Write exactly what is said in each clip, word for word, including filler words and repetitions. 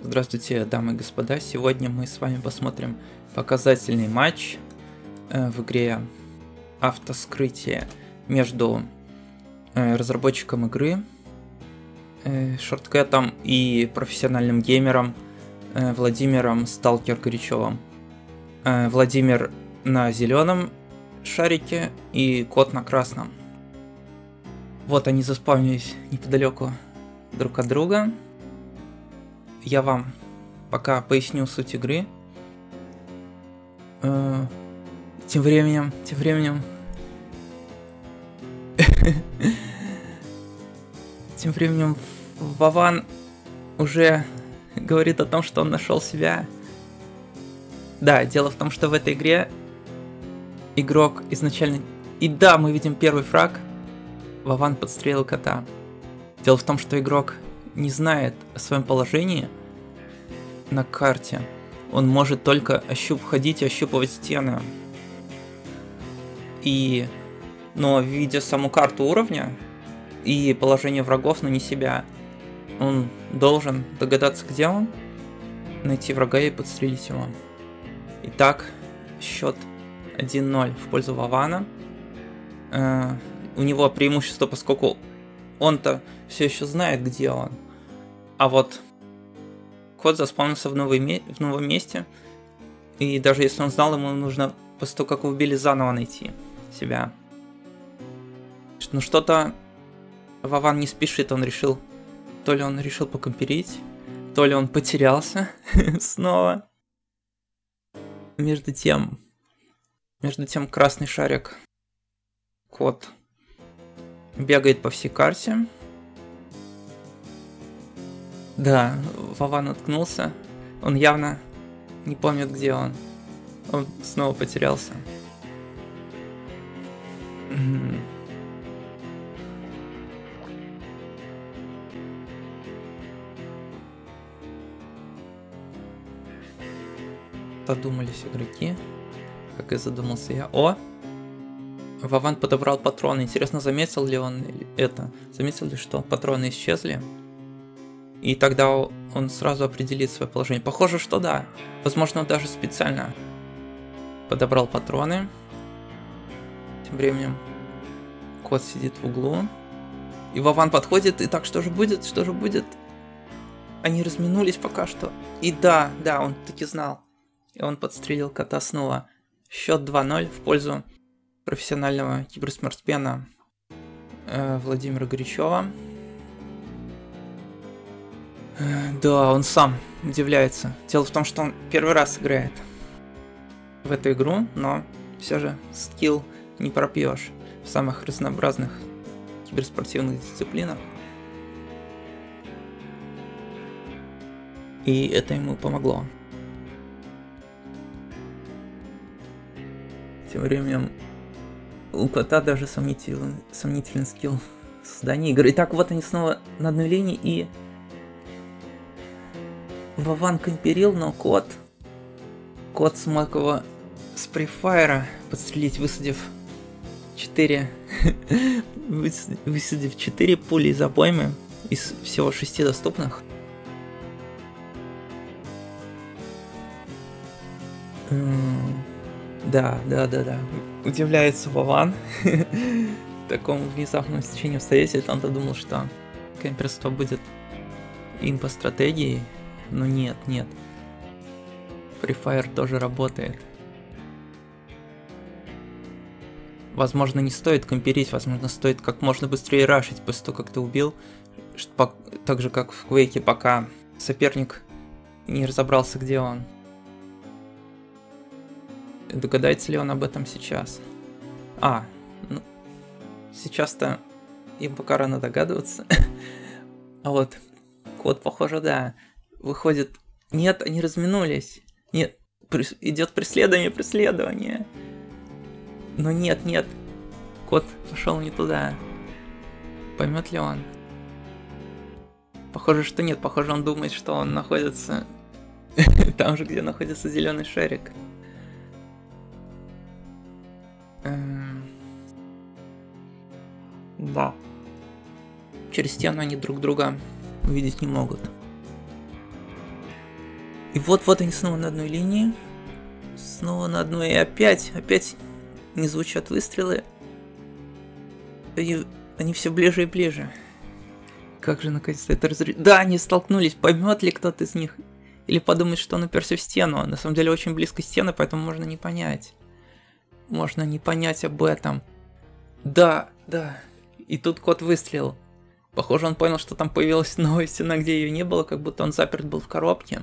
Здравствуйте, дамы и господа. Сегодня мы с вами посмотрим показательный матч э, в игре автоскрытие между э, разработчиком игры, э, шорткэтом и профессиональным геймером э, Владимиром Сталкер Горячевым. Э, Владимир на зеленом шарике и кот на красном. Вот они заспавнились неподалеку друг от друга. Я вам пока поясню суть игры. Э, тем временем, тем временем... Тем временем Вован уже говорит о том, что он нашел себя. Да, дело в том, что в этой игре игрок изначально... И да, мы видим первый фраг. Вован подстрелил кота. Дело в том, что игрок не знает о своем положении на карте. Он может только ощуп... ходить и ощупывать стены. И... Но видя саму карту уровня и положение врагов, но не себя, он должен догадаться, где он, найти врага и подстрелить его. Итак, счет один ноль в пользу Вована. Э, у него преимущество, поскольку он-то все еще знает, где он. А вот кот заспавнился в, новый ме- в новом месте. И даже если он знал, ему нужно после того, как его убили, заново найти себя. Ну что-то Вован не спешит, он решил... То ли он решил покомперить, то ли он потерялся снова. Между тем... Между тем красный шарик. Кот бегает по всей карте. Да, Вован уткнулся. Он явно не помнит, где он. Он снова потерялся. Задумались игроки, как и задумался я. О! Вован подобрал патроны. Интересно, заметил ли он это? Заметил ли, что патроны исчезли? И тогда он сразу определит свое положение. Похоже, что да. Возможно, он даже специально подобрал патроны. Тем временем кот сидит в углу. И Вован подходит. И так, что же будет? Что же будет? Они разминулись пока что. И да, да, он таки знал. И он подстрелил кота снова. Счет два ноль в пользу профессионального киберспортсмена э, Владимира Горячева. Э, да, он сам удивляется. Дело в том, что он первый раз играет в эту игру, но все же скилл не пропьешь в самых разнообразных киберспортивных дисциплинах. И это ему помогло. Тем временем у кота даже сомнительный, сомнительный скилл создания игры. Итак, вот они снова на одной линии, и Вован комперил, но кот... Кот смог его с префайра подстрелить, высадив четыре... высадив четыре пули из обоймы из всего шести доступных. Да, да, да, да. Удивляется Вован такому внезапному стечению обстоятельств. Он-то думал, что кемперство будет им по стратегии, но нет, нет. Free Fire тоже работает. Возможно, не стоит комперить, возможно, стоит как можно быстрее рашить после того, как ты убил. Так же, как в Quake, пока соперник не разобрался, где он. Догадается ли он об этом сейчас? А, ну, сейчас-то им пока рано догадываться. А вот кот, похоже, да. Выходит... Нет, они разминулись. Нет, прис... идет преследование, преследование. Но нет, нет. Кот пошел не туда. Поймет ли он? Похоже, что нет. Похоже, он думает, что он находится там же, где находится зеленый шарик. Да. Через стену они друг друга увидеть не могут. И вот-вот они снова на одной линии. Снова на одной. И опять, опять не звучат выстрелы. И они все ближе и ближе. Как же наконец-то это разрешить? Да, они столкнулись. Поймет ли кто-то из них? Или подумает, что он уперся в стену. На самом деле очень близко стены, поэтому можно не понять. Можно не понять об этом. Да, да. И тут кот выстрелил. Похоже, он понял, что там появилась новая стена, где ее не было, как будто он заперт был в коробке.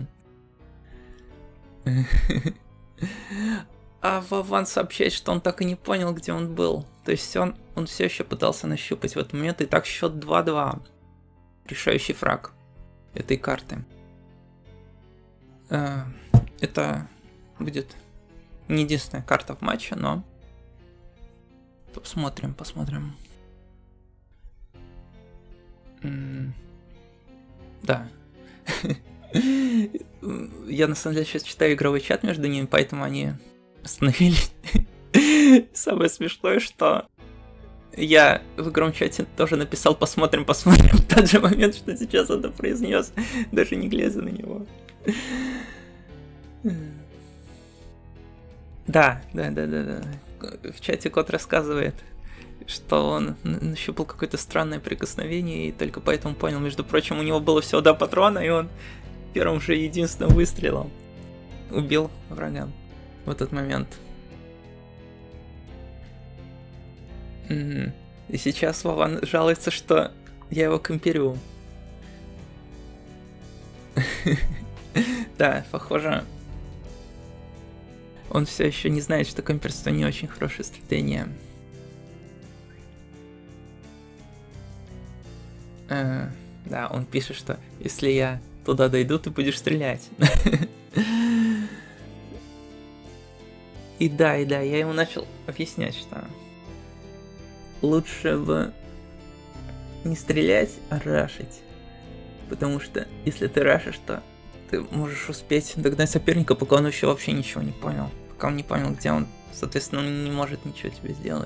А Вован сообщает, что он так и не понял, где он был. То есть он, он все еще пытался нащупать в этот момент. И так счет два-два. Решающий фраг этой карты. Это будет не единственная карта в матче, но посмотрим, посмотрим. Да. Я на самом деле сейчас читаю игровой чат между ними, поэтому они остановились. Самое смешное, что я в игровом чате тоже написал «посмотрим, посмотрим» в тот же момент, что сейчас это произнес, даже не глядя на него. Да, да, да, да, да. В чате кот рассказывает, что он нащупал какое-то странное прикосновение и только поэтому понял. Между прочим, у него было всего два патрона, и он первым же единственным выстрелом убил врага в этот момент. Угу. И сейчас Вован жалуется, что я его комперю. Да, похоже, он все еще не знает, что комперство не очень хорошая стратегия. Uh, да, он пишет, что если я туда дойду, ты будешь стрелять. И да, и да, я ему начал объяснять, что лучше бы не стрелять, а рашить. Потому что если ты рашишь, то ты можешь успеть догнать соперника, пока он еще вообще ничего не понял. Пока он не понял, где он, соответственно, он не может ничего тебе сделать.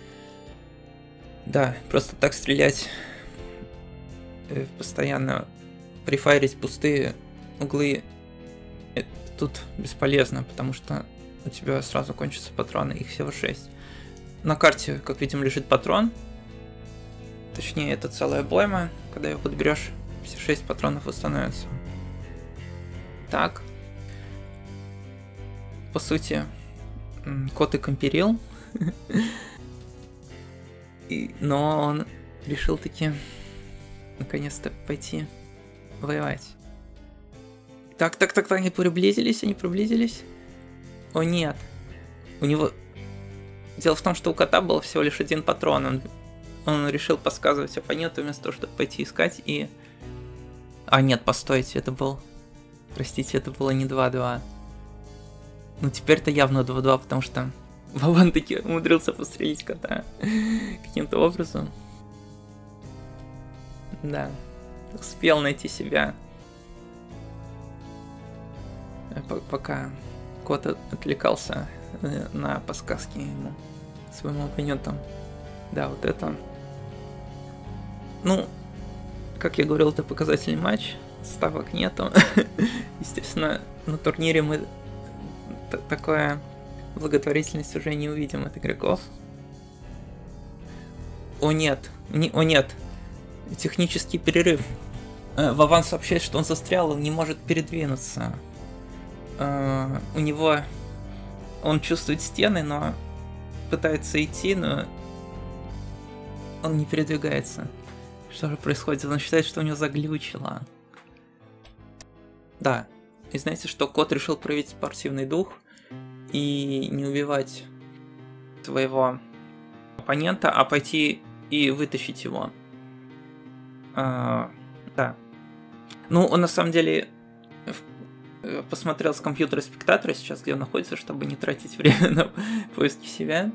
Да, просто так стрелять, постоянно префайрить пустые углы, это тут бесполезно, потому что у тебя сразу кончатся патроны, их всего шесть. На карте, как видим, лежит патрон, точнее это целая обойма, когда его подберешь, все шесть патронов восстановятся. Так, по сути, кот и комперил, но он решил таки наконец-то пойти воевать. Так, так, так, так, они приблизились, они приблизились. О нет, у него... Дело в том, что у кота был всего лишь один патрон, он, он решил подсказывать оппоненту вместо того, чтобы пойти искать и... А нет, постойте, это был... Простите, это было не два-два. Ну теперь-то явно два-два, потому что Вован таки умудрился пострелить кота каким-то образом. Да, успел найти себя. Пока кот отвлекался на подсказки ему, своему оппоненту. Да, вот это. Ну, как я говорил, это показательный матч. Ставок нету. Естественно, на турнире мы такое благотворительность уже не увидим от игроков. О нет, не, о нет, технический перерыв. Вован сообщает, что он застрял, он не может передвинуться. Uh, у него... Он чувствует стены, но пытается идти, но он не передвигается. Что же происходит? Он считает, что у него заглючило. Да. И знаете, что кот решил проявить спортивный дух и не убивать своего оппонента, а пойти и вытащить его. Uh, да. Ну, он на самом деле... посмотрел с компьютера спектатора сейчас, где он находится, чтобы не тратить время на поиски себя.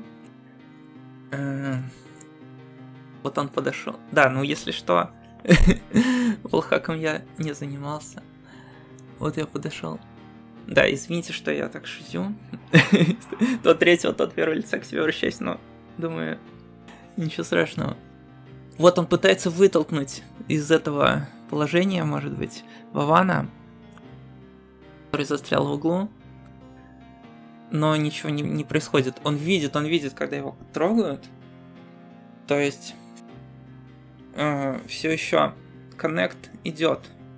Вот он подошел. Да, ну если что, волхаком я не занимался. Вот я подошел. Да, извините, что я так шутю. То третьего, то первого лица к себе обращаюсь, но думаю, ничего страшного. Вот он пытается вытолкнуть из этого положения, может быть, Вована. который застрял в углу. Но ничего не, не происходит. Он видит, он видит, когда его трогают. То есть э, все еще коннект идет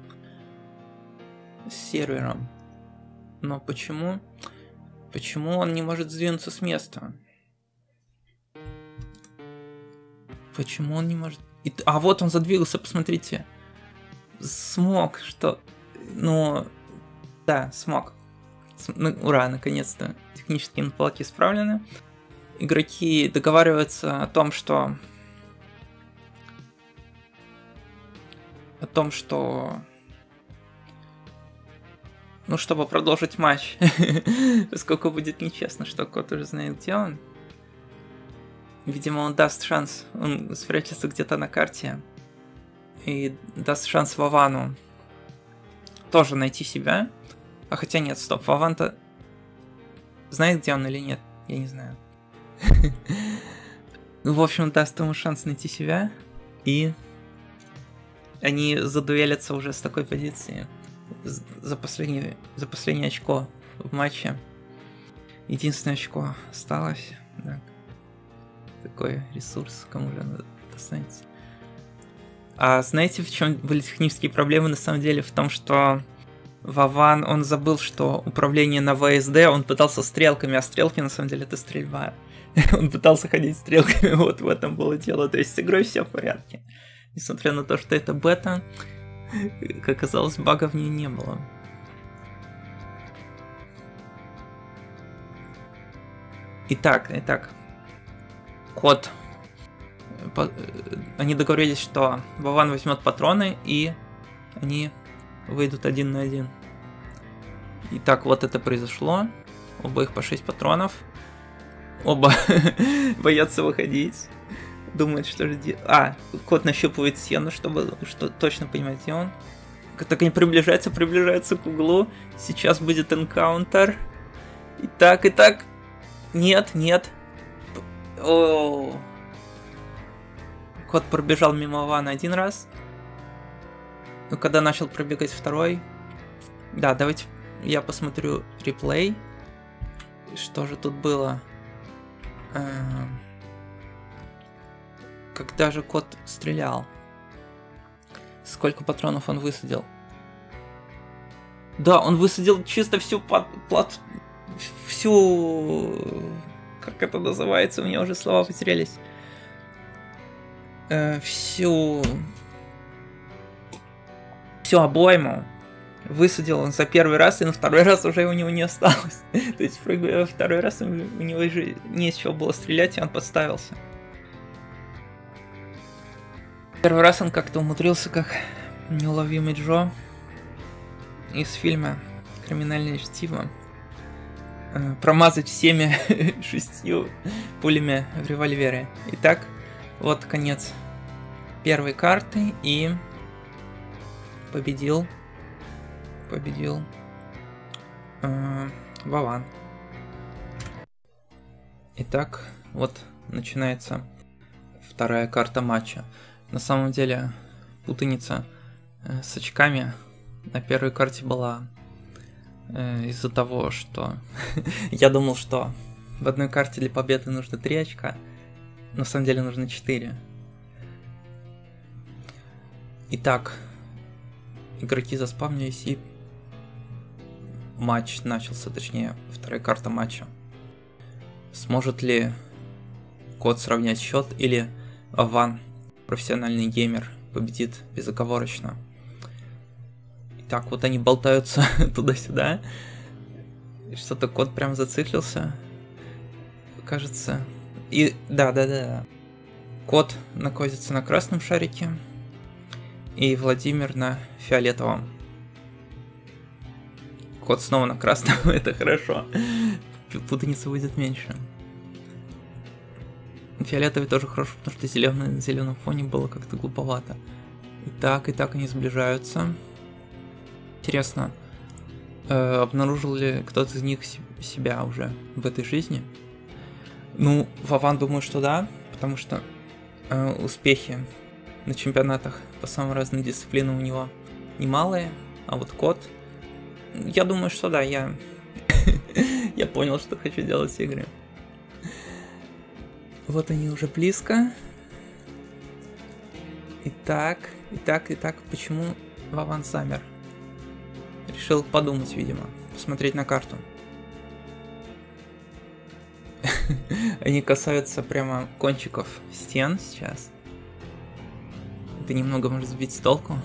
с сервером. Но почему? Почему он не может сдвинуться с места? Почему он не может... И... А вот он задвигался, посмотрите. Смог, что... Ну... Да, смог. Ну, ура, наконец-то. Технические неполадки исправлены. Игроки договариваются о том, что... О том, что... Ну, чтобы продолжить матч. Поскольку будет нечестно, что кот уже знает, где он. Видимо, он даст шанс. Он спрячется где-то на карте. И даст шанс Вовану тоже найти себя. А хотя нет, стоп, Вован-то знает, где он или нет? Я не знаю. В общем, даст ему шанс найти себя. И они задуэлятся уже с такой позиции. За последнее, за последнее очко в матче. Единственное очко осталось. Так. Такой ресурс, кому же надо достанется. А знаете, в чем были технические проблемы на самом деле? В том, что Вован, он забыл, что управление на вэ эс дэ, он пытался стрелками, а стрелки на самом деле это стрельба. Он пытался ходить стрелками, вот в этом было дело. То есть с игрой все в порядке. Несмотря на то, что это бета, как оказалось, багов в ней не было. Итак, итак. Кот. Они договорились, что Вован возьмет патроны, и они выйдут один на один. Итак, вот это произошло. Оба их по шесть патронов. Оба боятся выходить. Думают, что же делать. А, кот нащупывает стену, чтобы что, точно понимать, где он. Так они приближаются, приближаются к углу. Сейчас будет энкаунтер. Итак, итак. Нет, нет. О. Кот пробежал мимо Вана один раз. Но когда начал пробегать второй... Да, давайте я посмотрю реплей. Что же тут было? Когда же кот стрелял? Сколько патронов он высадил? Да, он высадил чисто всю плат... плат... всю... Как это называется? У меня уже слова потерялись. Э, всю... Всю обойму высадил он за первый раз, и на второй раз уже у него не осталось. То есть прыгая второй раз, у него уже не с чего было стрелять, и он подставился. Первый раз он как-то умудрился, как неуловимый Джо из фильма «Криминальное чтиво», промазать всеми шестью пулями в револьвере. Итак, вот конец первой карты, и победил, победил э, Вован. Итак, вот начинается вторая карта матча. На самом деле путаница э, с очками на первой карте была э, из-за того, что я думал, что в одной карте для победы нужно три очка, но на самом деле нужно четыре. Итак, игроки заспавнились, и матч начался, точнее, вторая карта матча. Сможет ли кот сравнять счет, или Вован, профессиональный геймер, победит безоговорочно? Итак, вот они болтаются туда-сюда. Что-то кот прям зациклился, кажется. И да-да-да. Кот находится на красном шарике, и Владимир на фиолетовом. Кот снова на красном, это хорошо. Путаница будет меньше. Фиолетовый тоже хорошо, потому что зеленый на зеленом фоне было как-то глуповато. И так, и так они сближаются. Интересно, э, обнаружил ли кто-то из них себя уже в этой жизни? Ну, Вован, думаю, что да, потому что э, успехи на чемпионатах по самым разным дисциплинам у него немалые, а вот кот Я думаю, что да, я... я понял, что хочу делать с игры. Вот они уже близко. Итак, итак, итак, почему Вован замер? Решил подумать, видимо, посмотреть на карту. Они касаются прямо кончиков стен сейчас. Это немного может сбить с толку.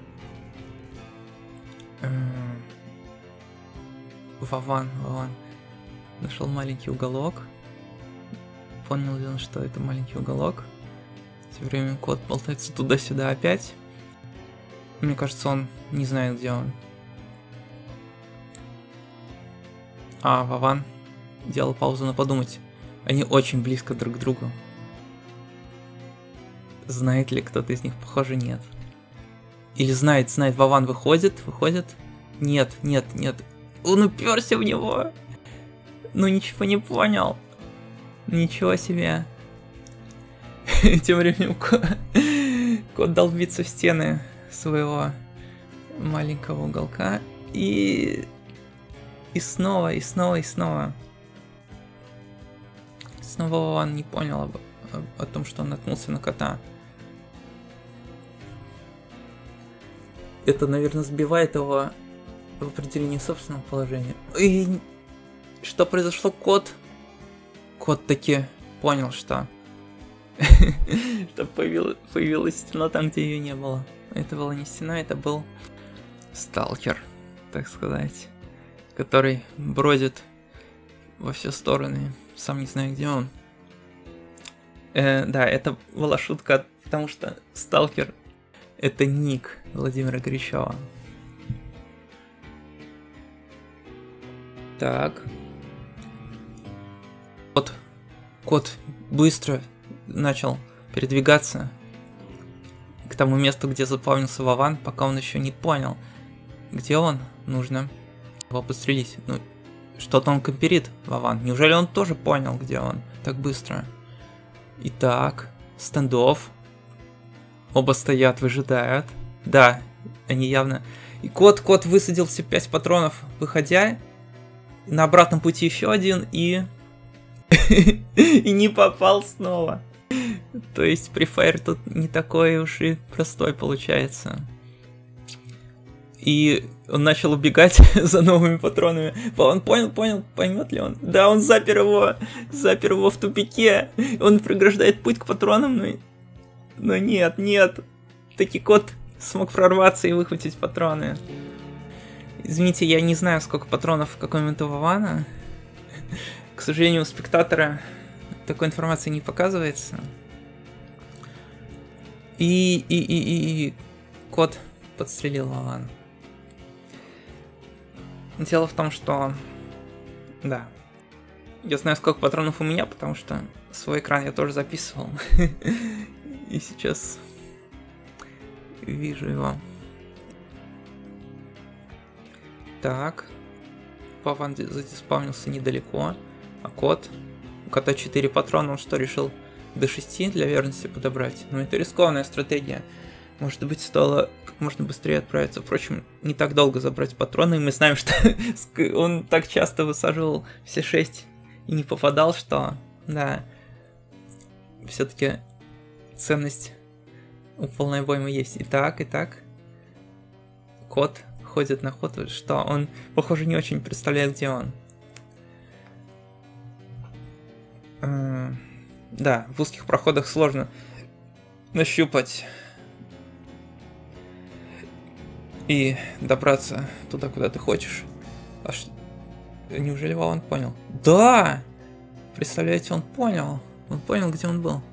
Вован, Вован. Нашел маленький уголок. Понял ли он, что это маленький уголок? Все время кот болтается туда-сюда опять. Мне кажется, он не знает, где он. А, Вован делал паузу на подумать. Они очень близко друг к другу. Знает ли кто-то из них? Похоже, нет. Или знает, знает. Вован выходит, выходит. Нет, нет, нет. Он уперся в него. Ну ничего не понял. Ничего себе. Тем временем кот долбится в стены своего маленького уголка. И... И снова, и снова, и снова. Снова Вован не понял об, об, о том, что он наткнулся на кота. Это, наверное, сбивает его в определении собственного положения. И что произошло? Кот... Кот таки понял, что... что появилась стена там, где ее не было. Это была не стена, это был сталкер, так сказать, который бродит во все стороны. Сам не знаю, где он. Э, да, это была шутка, потому что сталкер — это ник Владимира Горячева. Так. Кот, кот быстро начал передвигаться к тому месту, где заполнился Вован, пока он еще не понял, где он. Нужно его подстрелить. Ну, что-то он камперит, Вован. Неужели он тоже понял, где он так быстро? Итак, стендов. Оба стоят, выжидают. Да, они явно... И кот, кот высадил все пять патронов, выходя. На обратном пути еще один, и... и не попал снова. То есть префайр тут не такой уж и простой получается. И он начал убегать за новыми патронами. Он понял, понял, поймет ли он? Да, он запер его, запер его в тупике. Он преграждает путь к патронам, но, но нет, нет. Таки кот смог прорваться и выхватить патроны. Извините, я не знаю, сколько патронов в какой момент у Вована. К сожалению, у спектатора такой информации не показывается. И, и, и, и, и кот подстрелил Вована. Дело в том, что... Да. Я знаю, сколько патронов у меня, потому что свой экран я тоже записывал. И сейчас вижу его. Так. Вован задиспавнился недалеко. А кот? У кота четыре патрона. Он что, решил до шести для верности подобрать? Ну, это рискованная стратегия. Может быть, стоило как можно быстрее отправиться. Впрочем, не так долго забрать патроны. И мы знаем, что он так часто высаживал все шесть и не попадал, что... Да. Все-таки ценность у полной обоймы есть. Итак, итак. Кот ходит на ход. Что? Он, похоже, не очень представляет, где он. Да, в узких проходах сложно нащупать и добраться туда, куда ты хочешь. А ш... Неужели Вован понял? Да! Представляете, он понял. Он понял, где он был.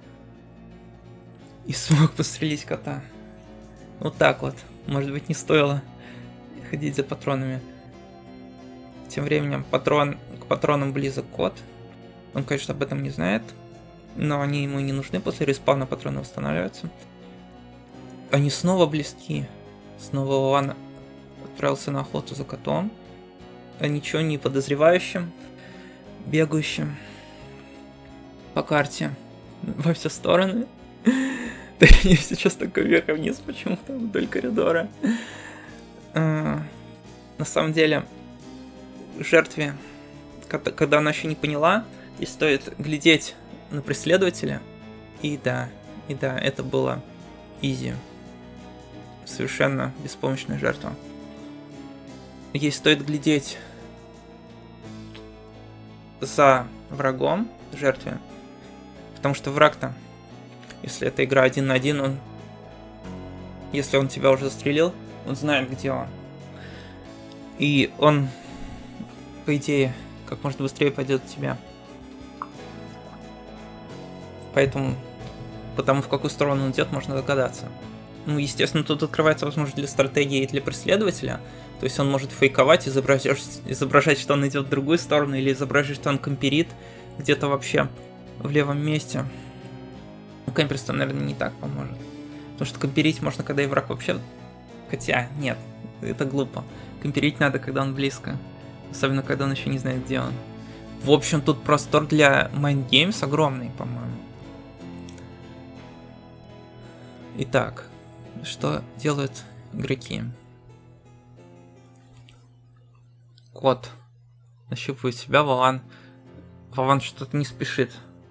И смог пострелить кота. Вот так вот. Может быть, не стоило ходить за патронами. Тем временем патрон... к патронам близок кот. Он, конечно, об этом не знает. Но они ему не нужны. После респауна патроны восстанавливаются. Они снова близки. Снова Вован отправился на охоту за котом. А ничего не подозревающим. Бегающим по карте во все стороны. Да я сейчас такой вверх и вниз почему-то вдоль коридора. на самом деле жертве, когда она еще не поняла, и стоит глядеть на преследователя. И да, и да, это было изи. Совершенно беспомощная жертва. Ей стоит глядеть за врагом, жертве. Потому что враг-то, если это игра один на один, он, если он тебя уже застрелил, он знает, где он. И он, по идее, как можно быстрее пойдет от тебя. Поэтому, потому в какую сторону он идет, можно догадаться. Ну, естественно, тут открывается возможность для стратегии и для преследователя. То есть он может фейковать, изображать, изображать, что он идет в другую сторону, или изображать, что он камперит где-то вообще в левом месте. Ну, камперство, наверное, не так поможет. Потому что камперить можно, когда и враг вообще... Хотя, нет, это глупо. Камперить надо, когда он близко. Особенно, когда он еще не знает, где он. В общем, тут простор для Mind Games огромный, по-моему. Итак, что делают игроки? Кот нащупывает себя, Вован. Вован что-то не спешит.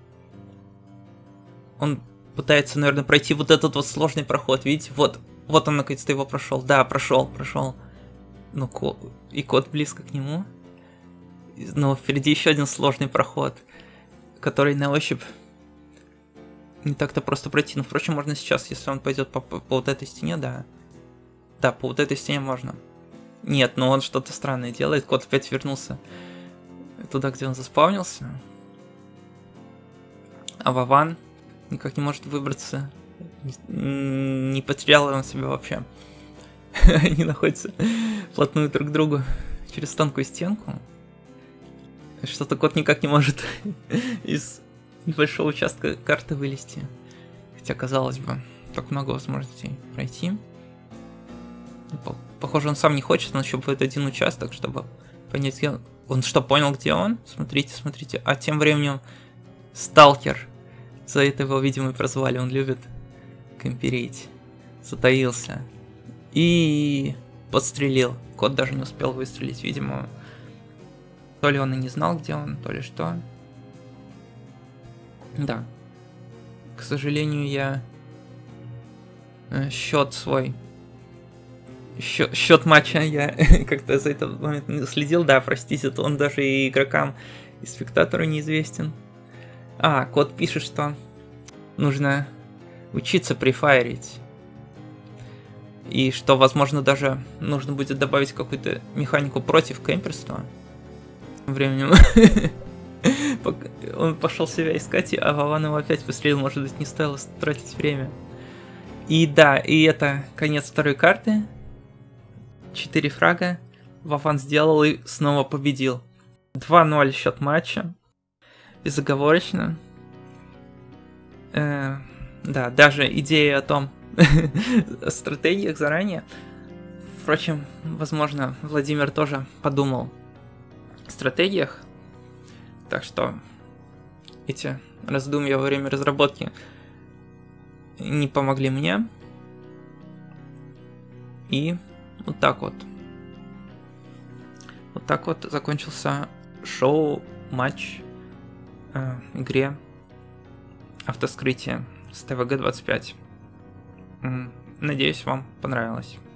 Он пытается, наверное, пройти вот этот вот сложный проход. Видите, вот, вот он наконец-то его прошел. Да, прошел, прошел. Ну, ко... и кот близко к нему. Но впереди еще один сложный проход, который на ощупь не так-то просто пройти. Но, впрочем, можно сейчас, если он пойдет по, по, по вот этой стене, да. Да, по вот этой стене можно. Нет, но он что-то странное делает. Кот опять вернулся туда, где он заспавнился. А Вован никак не может выбраться. Не, не потерял он себя вообще. Они находятся вплотную друг к другу через тонкую стенку. Что-то кот никак не может из небольшого участка карты вылезти. Хотя, казалось бы, так много возможностей пройти. Похоже, он сам не хочет, он нащупывает один участок, чтобы понять, где он. Он что, понял, где он? Смотрите, смотрите. А тем временем сталкер. За это его, видимо, и прозвали. Он любит камперить. Затаился. И подстрелил. Кот даже не успел выстрелить, видимо. То ли он и не знал, где он, то ли что. Да. К сожалению, я счет свой. Счет, счет матча я как-то за этот момент не следил. Да, простите, то он даже и игрокам, и спектатору неизвестен. А, кот пишет, что нужно учиться префайрить. И что, возможно, даже нужно будет добавить какую-то механику против кемперства. Тем временем он пошел себя искать, а Вован его опять пострелил. Может быть, не стоило тратить время. И да, и это конец второй карты. Четыре фрага. Вован сделал и снова победил. два ноль счет матча. Безоговорочно. Э, да, даже идея о том, о стратегиях заранее. Впрочем, возможно, Владимир тоже подумал о стратегиях. Так что эти раздумья во время разработки не помогли мне. И вот так вот. Вот так вот закончился шоу-матч э, игре Автоскрытие с тэ вэ гэ двадцать пять. Надеюсь, вам понравилось.